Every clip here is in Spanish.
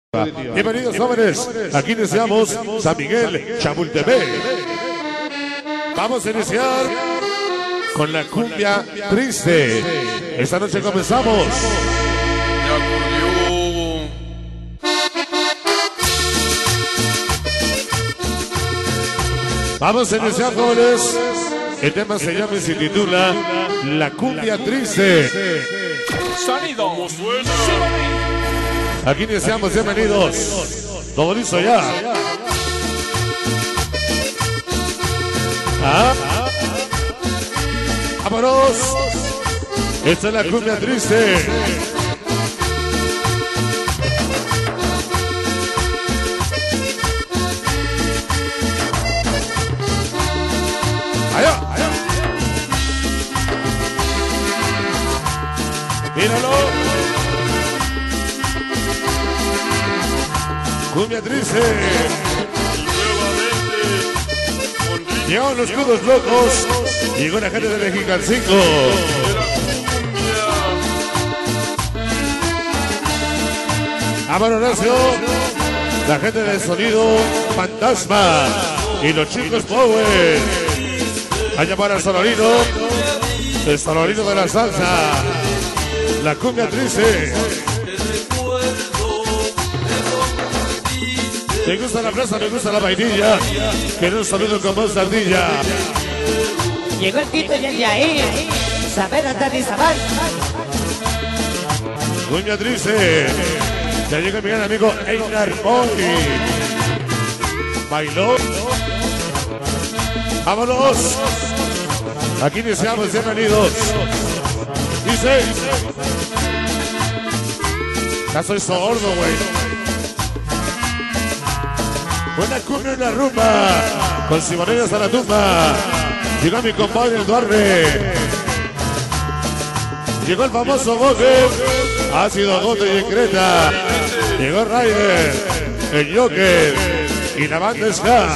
Bienvenidos jóvenes, aquí iniciamos San Miguel, Chapultepec. Vamos a iniciar con la cumbia triste. Esta noche comenzamos. Vamos a iniciar jóvenes. El tema se llama y se titula La cumbia triste. Sonido. Aquí iniciamos, bienvenidos. Todo listo ya. Vámonos. Esta es la cumbia triste. Allá, allá. Míralo. Cumbia triste. Llegaron los Cudos Locos. Llegó la gente de Mexicano 5. Amaro Horacio. La gente de Sonido Fantasma. Y los chicos Power. A llamar al Sonorino. El Sonorino de la salsa. La cumbia triste. Me gusta la plaza, me gusta la vainilla. Quiero un saludo con voz ardilla. Llegó el Tito y el Yair. Saber andar y saber. Cumbia triste. Ya llega mi gran amigo Einar Boy. Bailó. Vámonos. Aquí iniciamos, bienvenidos. Dice. Ya soy sordo, güey. Buena cumbia en la rumba, con Simoneras a la tumba. Llegó mi compadre el Duarte. Llegó el famoso Gote, Ácido Gote y en Creta. Llegó Ryder, el Joker y la banda Ska.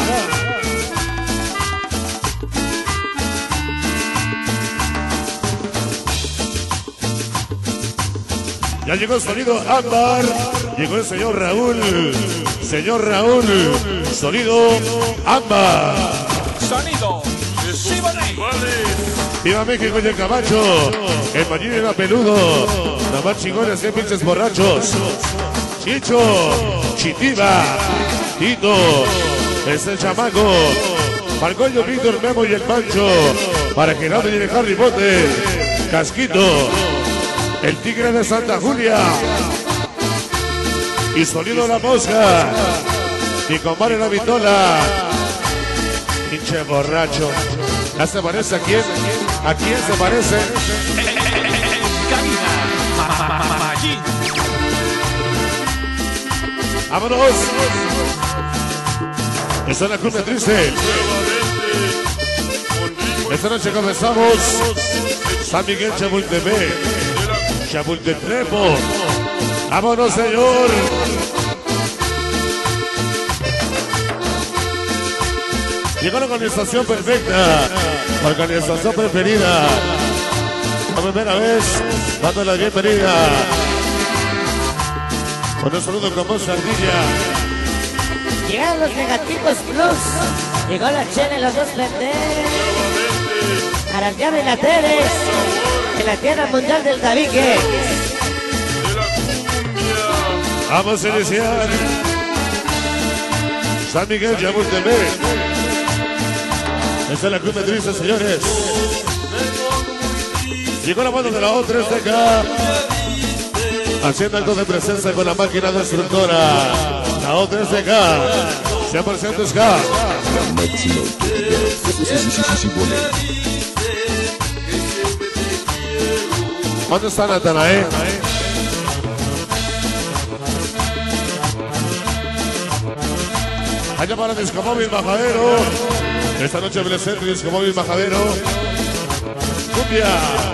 Ya llegó el sonido Ámbar. Llegó el señor Raúl. Señor Raúl, sonido Ámbar. Sonido. Viva México y el Camacho. El Mañín era peludo. Los más chingones que pinches borrachos. Chicho, Chitiba, Tito, es el chamaco. Margollo, Víctor, Memo y el Pancho. Para Gerardo y el Harry Potter. Casquito, el Tigre de Santa Julia. Y sonido La Mosca. Y compadre La Vitola. Pinche borracho. ¿Ya se parece a quién? ¿A quién se parece? ¡Vámonos! Esta es la cumbia triste. Esta noche comenzamos San Miguel, Chapultepec. Chapultepec. ¡Vámonos, señor! Llegó la organización perfecta, la organización preferida. Por primera vez, dando la bienvenida. Con un saludo con voz ardilla. Llegaron los Negativos Plus. Llegó la Chela y los dos pendejos. Arantiana y la Teres. En la tierra mundial del Tabique. Vamos a iniciar San Miguel, Chapultepec. Esta es la cumbia triste, señores. Llegó la banda de la O3TK haciendo algo de presencia con la máquina destructora. La O3TK 100% ska. ¿Dónde está Natanael? Allá para Disco Móvil Majadero. Esta noche en el centro Disco Móvil Majadero. Cumbia.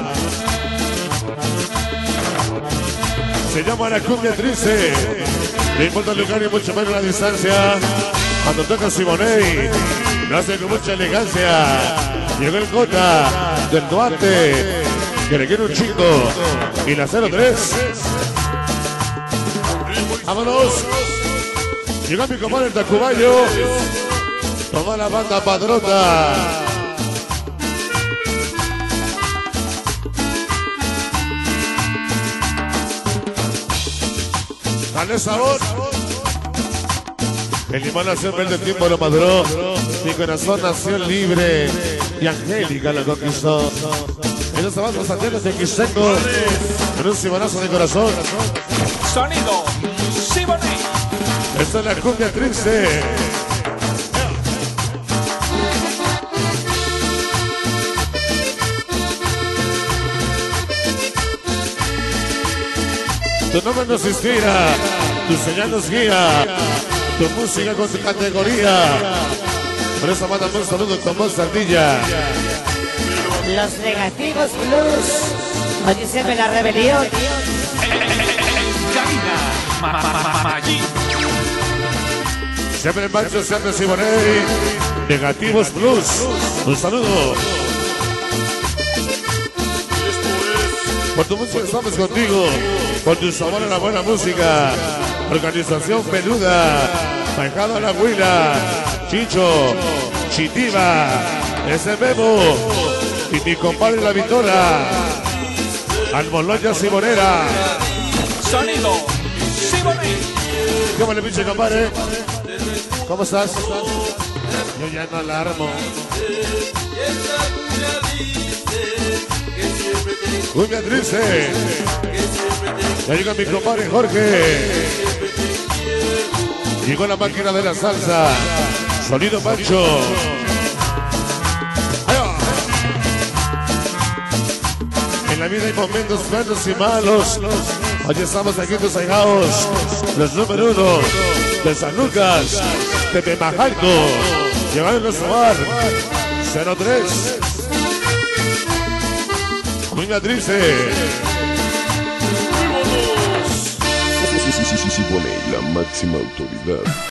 Se llama la cumbia triste. No importa el lugar y mucho menos la distancia. Cuando toca Simonei, lo hace con mucha elegancia. Llegó el Cota del Duarte, que le quiere un chico. Y la 03. Vámonos. Llega mi compadre el Tacubayo. Toma la banda padrota. Dale sabor. El limón nació en el tiempo lo maduró. Mi corazón nació libre. Y Angélica lo conquistó. En los zapatos santianos de Quiseco. Con un cibanazo de corazón. Sonido Siboney. Esta es la cumbia triste. Tu nombre nos inspira, tu señal nos guía, tu música con tu categoría. Por eso mándame un saludo con voz ardilla. Los Negativos Blues. Hoy siempre la rebelión. Allí. Siempre en Pancho, siempre Siboney. Negativos Blues. Un saludo. Por tu música estamos contigo. Por tu sabor a la buena música. Organización Peluda. Bajado La Huila. Chicho. Chitiva. Ese Memo. Y mi compadre La Vitola. Almoloya Sibonera. Sonido Siboney. ¿Cómo le pinche, compadre? ¿Cómo estás? Yo ya no la armo. Cumbia triste. Ya llega mi compadre Jorge. Llegó la máquina de la salsa. Sonido Pancho. En la vida hay momentos buenos y malos. Hoy estamos aquí en los Aigaos, los número 1 de San Lucas, de Temajalco. Llegaron a sumar 03. Cumbia triste. Siboney, la máxima autoridad.